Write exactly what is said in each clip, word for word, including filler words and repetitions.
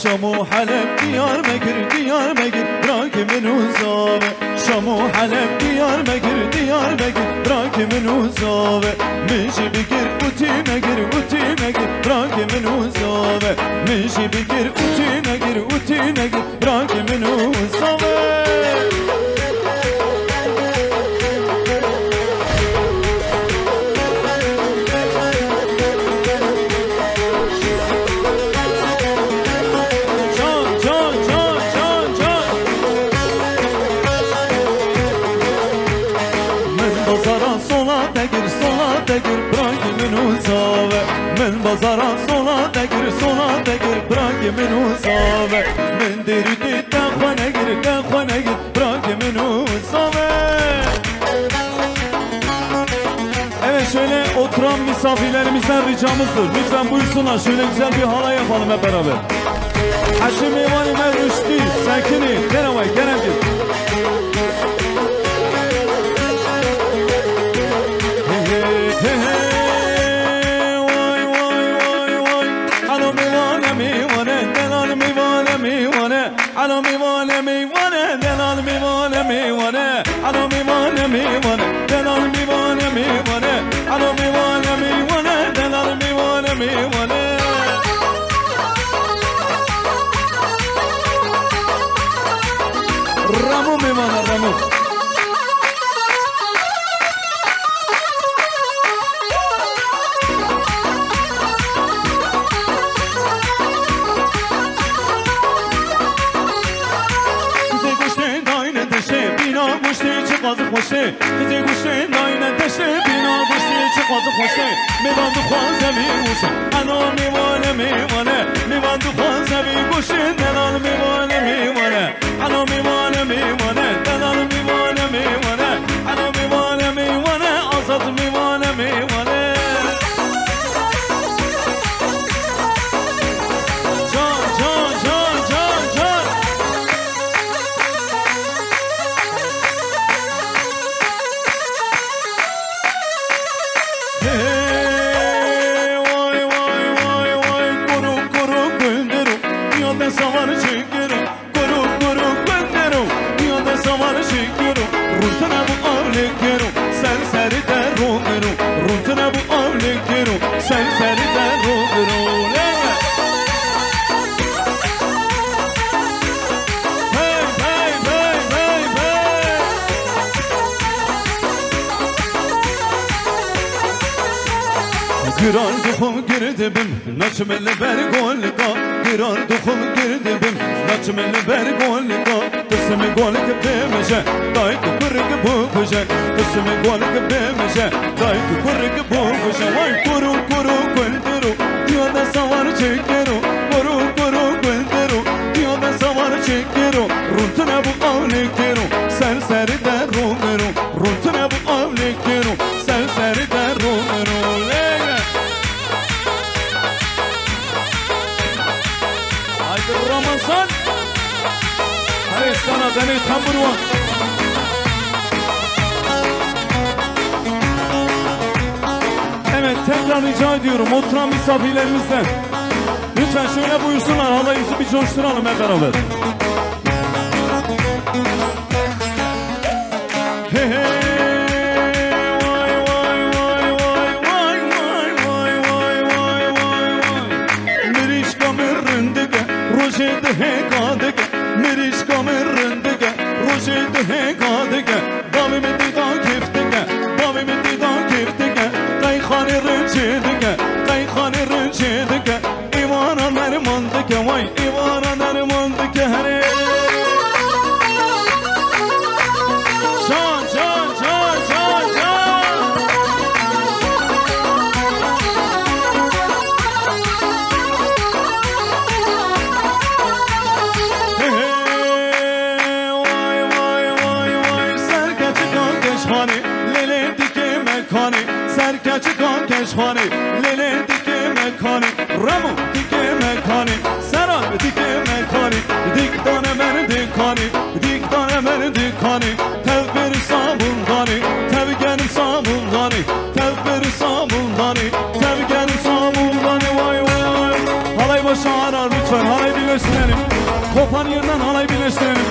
Şam و حلب دیار مگر دیار مگر براک منو زاوه شام و حلب دیار مگر دیار مگر براک منو زاوه میشی بگیر اوتی مگر اوتی مگر براک منو زاوه میشی بگیر اوتی مگر اوتی مگر براک منو زاوه من بازارا sola degir sola degir bırak menu zave men derdi takhane gir takhane gir bırak menu zave. Evet, şöyle oturan misafirlerimizden ricamızdır, lütfen buyursunlar, şöyle güzel bir halay yapalım hep beraber. Haşim Mevani Merüşti Sekini Denemay Genelci Alo mivane mivane delal mivane mivane Alo mivane mivane delal mivane mivane Alo mivane mivane delal mivane mivane Ramu mivane Ramu Çıkazı hoşe, kızı kuşe, nayne teşe, bina kuşe, çıkazı hoşe, mevandu khuaze mi kuşe, ana mivane mivane, mevandu khuaze mi kuşe, delal mivane mivane, ana mivane mivane, delal mivane mivane, ana mivane mivane, azat mivane mivane. Can can can can can. Savar çekiyorum, kuru kuru gönderim. Dünyada savar çekiyorum, ruhuna bu avlekiyorum. Sen seri de ruhunu, ruhuna bu avlekiyorum. Sen seri de ruhunu. Hey hey hey hey hey. Kırar duhum girdibim, naçmelle ber golga. Kırar duhum girdibim, naçmelle ber golga. Tısımı golga bemeje, daydı kırık bu kuşa. Tısımı golga bemeje, daydı kırık bu kuşa. Vay kuru kuru güldürü, dünyada savar çekiyorum. Kuru kuru güldürü, dünyada savar çekiyorum. Runtuna bu avlekiyorum, sen seri de ruhunu. Runtuna bu avlekiyorum, sen seri de ruhunu. Ramazan Hadi sana beni tambur var. Evet, tekrar rica ediyorum oturan misafirlerimizden lütfen şöyle buyursunlar, halayımızı bir coşturalım hep beraber. Hey hey. He kadege, meriş kamerindege, rojede he kadege, bavi mi dida kiftege, bavi mi dida kiftege, kay khani rıçedege, kay khani rıçedege, ivana nermandege, vay ivana nermandege hare. Can can can can can. Serkaçı kan keşhani, lele dike mekani, ramu dike mekani, seran dike mekani, dik tane men dikani, dik tane men dikani, tevberi sabundani, tevgeni sabundani, tevberi sabundani, tevgeni sabundani, vay vay. Halay başı arar lütfen, halay birleşsin. Kopan yerden halay birleştirelim.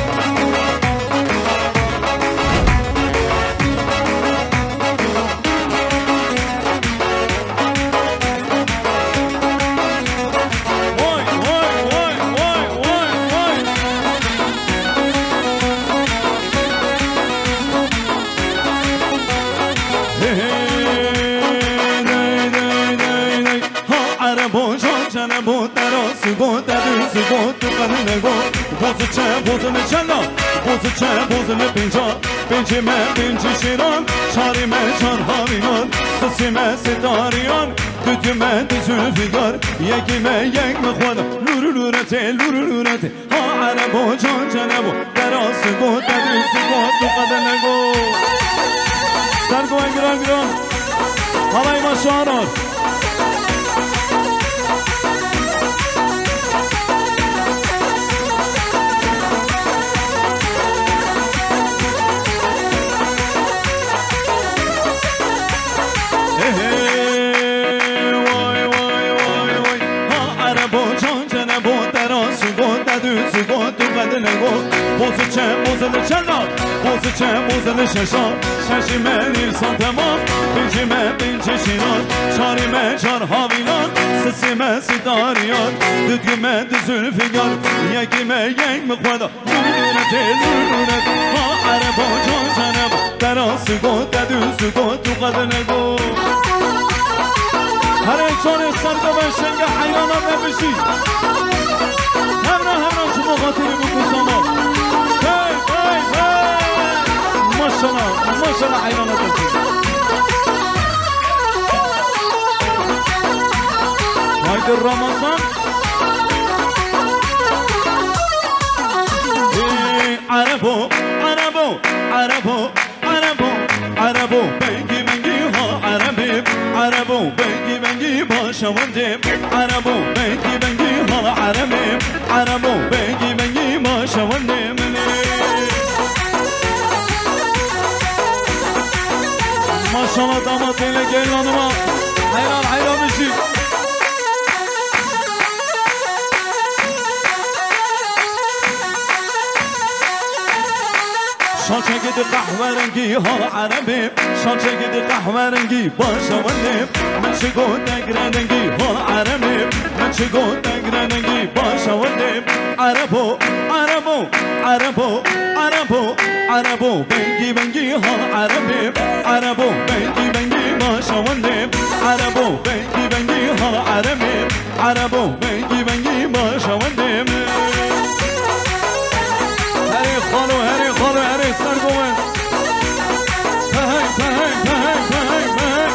Bozu çe, bozu ne çanda, bozu çe, bozu ne pinca, pinci me, pinci şiran, çari me, çar haviyan, sesi me, sedariyan, düdüme, düzülfigar, yekime, yekme khwada, lurulurete, lurulurete, ha arabo, can canabo, derası go, derisi go, tu kadene go. Sergo engran gran, halay maşarar. Bozu çe, bozu ne çanda, bozu çe, bozu ne şaşa, şaşime nilsan tamam, pincime, pinci şiran, çarime, çar havilan, sesime, sidariyan, düdgüme, düzülfigar, yekime, yekme khwada, lururete, lururete, ha arabo, can canabo, derası go, dedüzü go, tu kadene go. Her çare sarda ben şenge hayrana nebişi. Hemra hemra şunu katili bu kusama. Hey hey hey. Maşallah maşallah hayrana nebişi. Haydi Ramazan. Hey arabo arabo arabo arabo arabo bengi bengi ha arabi arabo bengi bengi başavandim arabo bengi bengi ha arabi arabo bengi bengi başavandim maşallah damat ile gelin hanıma hayran hayran bir şey. شاچه گید قهوه رنگی ها عربی شاچه گید قهوه رنگی باشه ونیم من چه گود نگرنگی ها عربی من چه گود نگرنگی باشه ونیم عربو عربو عربو عربو عربو بنگی بنگی ها عربی عربو بنگی بنگی باشه ونیم عربو بنگی بنگی ها عربی عربو بنگی بنگی باشه ونیم هری خالو هری خالو هری سرگومن پهی پهی پهی پهی پهی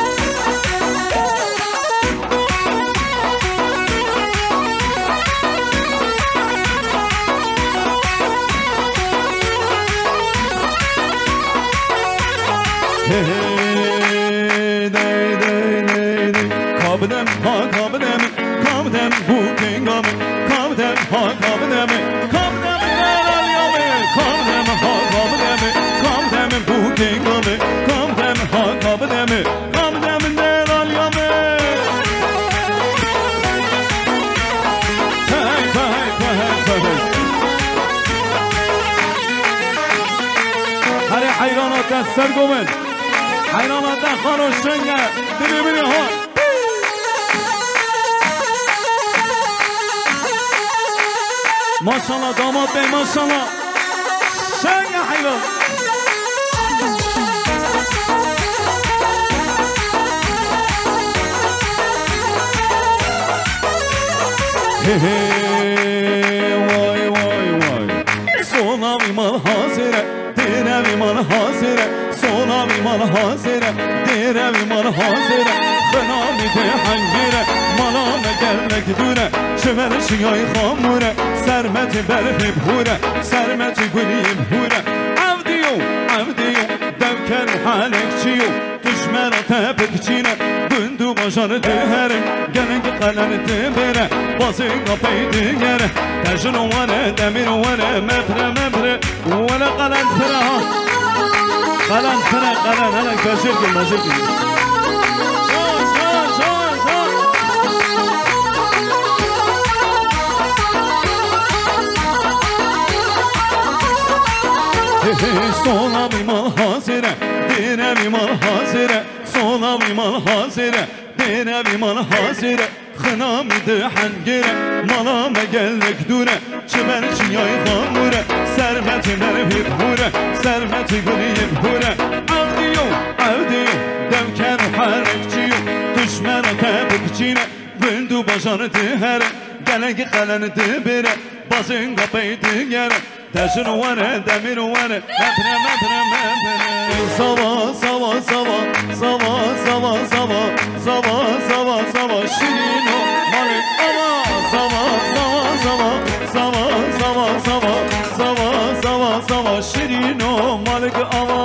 hey day day day day kabdem ha kabdem kabdem bu kengam kabdem ha kabdem kabdem kabdem ha kabdem kabdem bu kengam kabdem ha kabdem kabdem der alyame hey hey hey hey hare hayranat sergomen hayranat kharoshenge dili bili ha maşallah damat bey maşallah şenge hayran hey hey vay vay vay sona viman hazire dere viman hazire sona viman hazire dere viman hazire benami de hangire malame gelmek düne şemer şiyay hamure sermeti berfib hure sermeti gülüm hure avdiyo avdiyo devker halekçiyo düşmera tepekçine gündü başarı deherim gelin kalem tebere basın kapıydı yere tejin vere demir vere mepre mepre vere kalan tere ha kalan tere kalan hele kaşır gül kaşır gül şan şan şan şan sola bimal hazire dine bimal hazire sola bimal hazire dine bimal hazire خنا میدهن گره مالا مگلک دوره چبر چیای خاموره سرمتی نرفید هوره سرمتی گلیم هوره عودیو عودیو دمکن و حرک چیو دشمن و تبک چینه گندو باشان دهره گلک قلن دبره بازن قپی دیگره تجنوانه دمیروانه مبره مبره مبره سوا سوا سوا سوا سوا سوا سوا سوا سوا شیرینو مالک آوا سوا سوا سوا سوا سوا سوا سوا سوا سوا شیرینو مالک آوا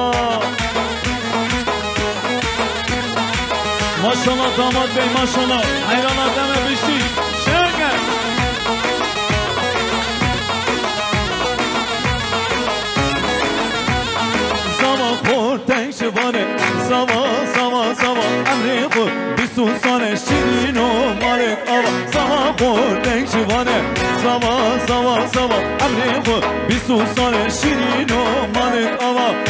ماشالله داماد بی ماشالله حیرانات دمه بشتی شرکت خورتن شوانه سوا سوا سوا امری خود بیستون سانه شیرین و مالک آوا سوا خورتن شوانه سوا سوا سوا امری خود بیستون سانه شیرین و مالک آوا